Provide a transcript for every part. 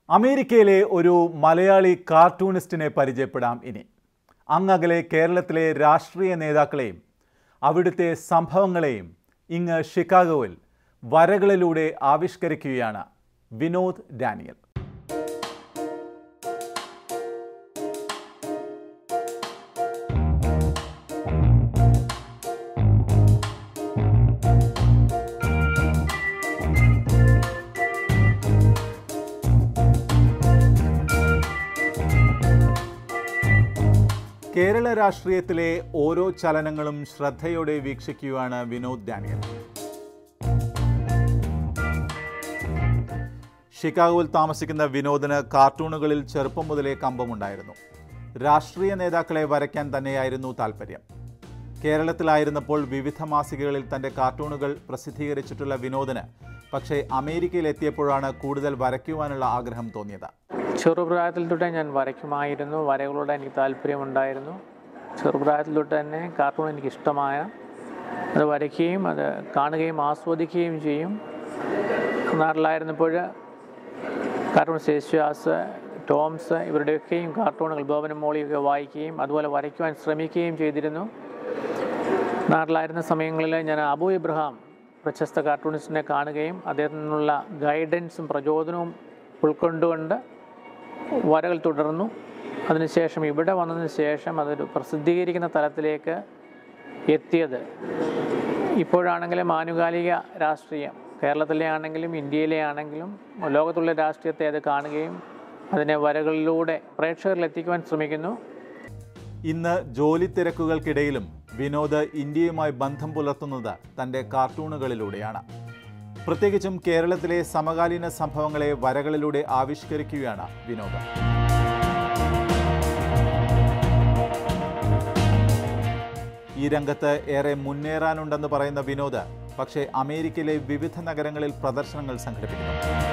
അമേരിക്കയിലെ ഒരു മലയാളി കാർട്ടൂണിസ്റ്റിനെ പരിചയപ്പെടാം ഇനി. അങ്ങകലെ കേരളത്തിലെ രാഷ്ട്രീയ നേതാക്കളെയും അവിടുത്തെ സംഭവങ്ങളെയും ഇങ്ങ് ഷിക്കാഗോയിൽ വരകളിലൂടെ ആവിഷ്കരിക്കുകയാണ് വിനോദ് ഡാനിയൽ. കേരള രാഷ്ട്രീയത്തിലെ ഓരോ ചലനങ്ങളും ശ്രദ്ധയോടെ വീക്ഷിക്കുകയാണ് വിനോദ് ഡാനിയൽ. ഷിക്കാഗോയിൽ താമസിക്കുന്ന വിനോദിന് കാർട്ടൂണുകളിൽ ചെറുപ്പം മുതലേ കമ്പമുണ്ടായിരുന്നു. രാഷ്ട്രീയ നേതാക്കളെ വരയ്ക്കാൻ തന്നെയായിരുന്നു താൽപ്പര്യം. കേരളത്തിലായിരുന്നപ്പോൾ വിവിധ മാസികകളിൽ തൻ്റെ കാർട്ടൂണുകൾ പ്രസിദ്ധീകരിച്ചിട്ടുള്ള വിനോദിന് പക്ഷേ അമേരിക്കയിലെത്തിയപ്പോഴാണ് കൂടുതൽ വരയ്ക്കുവാനുള്ള ആഗ്രഹം തോന്നിയത്. ചെറുപ്രായത്തിൽ തൊട്ടേ ഞാൻ വരയ്ക്കുമായിരുന്നു. വരകളോട് എനിക്ക് താല്പര്യമുണ്ടായിരുന്നു. ചെറുപ്രായത്തിൽ തൊട്ട് തന്നെ കാർട്ടൂൺ എനിക്കിഷ്ടമായ അത് വരയ്ക്കുകയും അത് കാണുകയും ആസ്വദിക്കുകയും ചെയ്യും. നാട്ടിലായിരുന്നപ്പോൾ കാർട്ടൂൺ യേശുദാസ്, ടോംസ് ഇവരുടെയൊക്കെയും കാർട്ടൂണുകൾ ബോബനും മോളിയൊക്കെ വായിക്കുകയും അതുപോലെ വരയ്ക്കുവാൻ ശ്രമിക്കുകയും ചെയ്തിരുന്നു. നാട്ടിലായിരുന്ന സമയങ്ങളിൽ ഞാൻ അബു ഇബ്രഹാം പ്രശസ്ത കാർട്ടൂണിസ്റ്റിനെ കാണുകയും അദ്ദേഹത്തിൽ നിന്നുള്ള ഗൈഡൻസും പ്രചോദനവും ഉൾക്കൊണ്ടുകൊണ്ട് വരകൾ തുടർന്നു. അതിനുശേഷം ഇവിടെ വന്നതിന് ശേഷം അതൊരു പ്രസിദ്ധീകരിക്കുന്ന തലത്തിലേക്ക് എത്തിയത്. ഇപ്പോഴാണെങ്കിലും ആനുകാലിക രാഷ്ട്രീയം കേരളത്തിലെ ആണെങ്കിലും ഇന്ത്യയിലെ ആണെങ്കിലും ലോകത്തുള്ള രാഷ്ട്രീയത്തെ അത് കാണുകയും അതിനെ വരകളിലൂടെ പ്രേക്ഷകരിലെത്തിക്കുവാൻ ശ്രമിക്കുന്നു. ഇന്ന് ജോലി തിരക്കുകൾക്കിടയിലും വിനോദ് ഇന്ത്യയുമായി ബന്ധം പുലർത്തുന്നത് തൻ്റെ കാർട്ടൂണുകളിലൂടെയാണ്. പ്രത്യേകിച്ചും കേരളത്തിലെ സമകാലീന സംഭവങ്ങളെ വരകളിലൂടെ ആവിഷ്കരിക്കുകയാണ് വിനോദ്. ഈ രംഗത്ത് ഏറെ മുന്നേറാനുണ്ടെന്ന് പറയുന്ന വിനോദ് പക്ഷേ അമേരിക്കയിലെ വിവിധ നഗരങ്ങളിൽ പ്രദർശനങ്ങൾ സംഘടിപ്പിക്കുന്നു.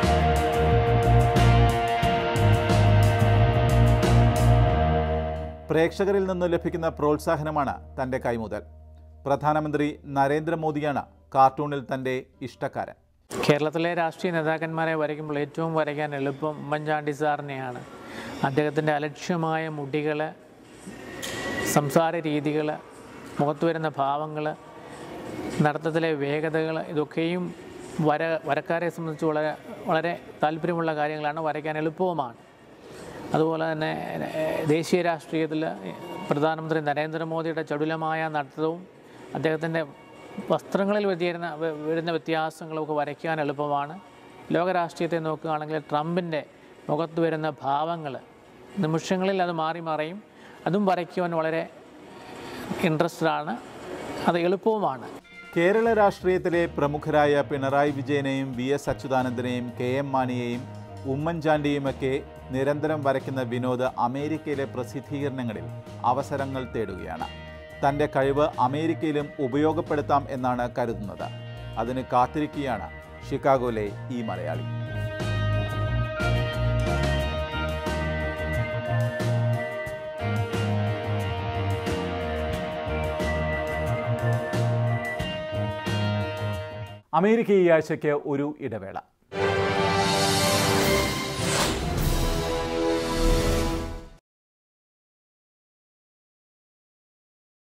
പ്രേക്ഷകരിൽ നിന്ന് ലഭിക്കുന്ന പ്രോത്സാഹനമാണ് തൻ്റെ കൈമുതൽ. പ്രധാനമന്ത്രി നരേന്ദ്രമോദിയാണ് കാർട്ടൂണിൽ തൻ്റെ ഇഷ്ടക്കാരൻ. കേരളത്തിലെ രാഷ്ട്രീയ നേതാക്കന്മാരെ വരയ്ക്കുമ്പോൾ ഏറ്റവും വരയ്ക്കാൻ എളുപ്പം ഉമ്മൻചാണ്ടി സാറിനെയാണ്. അദ്ദേഹത്തിൻ്റെ അലക്ഷ്യമായ മുടികൾ, സംസാര രീതികൾ, മുഖത്ത് വരുന്ന ഭാവങ്ങൾ, നടത്തത്തിലെ വേഗതകൾ ഇതൊക്കെയും വരക്കാരെ സംബന്ധിച്ച് വളരെ താല്പര്യമുള്ള കാര്യങ്ങളാണ്, വരയ്ക്കാൻ എളുപ്പവുമാണ്. അതുപോലെ തന്നെ ദേശീയ രാഷ്ട്രീയത്തിൽ പ്രധാനമന്ത്രി നരേന്ദ്രമോദിയുടെ ചടുലമായ നടത്തവും അദ്ദേഹത്തിൻ്റെ വസ്ത്രങ്ങളിൽ വരുന്ന വ്യത്യാസങ്ങളൊക്കെ വരയ്ക്കാൻ എളുപ്പമാണ്. ലോക രാഷ്ട്രീയത്തെ നോക്കുകയാണെങ്കിൽ ട്രംപിൻ്റെ മുഖത്ത് വരുന്ന ഭാവങ്ങൾ നിമിഷങ്ങളിൽ അത് മാറി മറയും. അതും വരയ്ക്കുവാൻ വളരെ ഇൻട്രസ്റ്റഡാണ്, അത് എളുപ്പവുമാണ്. കേരള രാഷ്ട്രീയത്തിലെ പ്രമുഖരായ പിണറായി വിജയനെയും VS അച്യുതാനന്ദനെയും KM മാണിയെയും ഉമ്മൻചാണ്ടിയുമൊക്കെ നിരന്തരം വരയ്ക്കുന്ന വിനോദ് അമേരിക്കയിലെ പ്രസിദ്ധീകരണങ്ങളിൽ അവസരങ്ങൾ തേടുകയാണ്. തൻ്റെ കഴിവ് അമേരിക്കയിലും ഉപയോഗപ്പെടുത്താം എന്നാണ് കരുതുന്നത്. അതിന് കാത്തിരിക്കുകയാണ് ഷിക്കാഗോയിലെ ഈ മലയാളി. അമേരിക്ക ഈ ആഴ്ചയ്ക്ക് ഒരു ഇടവേള.